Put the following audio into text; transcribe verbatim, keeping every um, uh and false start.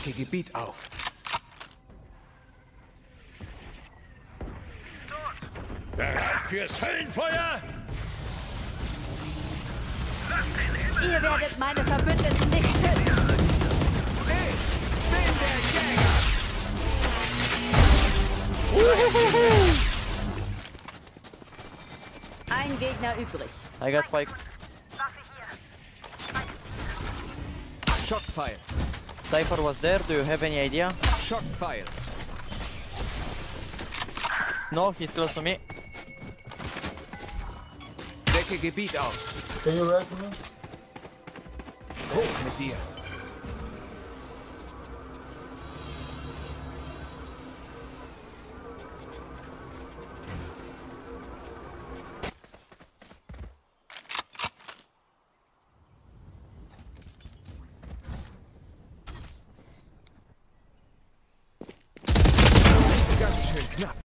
Decke Gebiet auf. Bereit fürs Höllenfeuer? Ihr werdet meine Verbündeten nicht töten. Ich bin der Jäger! Ein Gegner übrig. I got spike. Shock fire. Cypher was there. Do you have any idea? Shock fire. No, he's close to me. Decke Gebiet auf. Can you rest me? Hoch mit dir. Ganz schön knapp.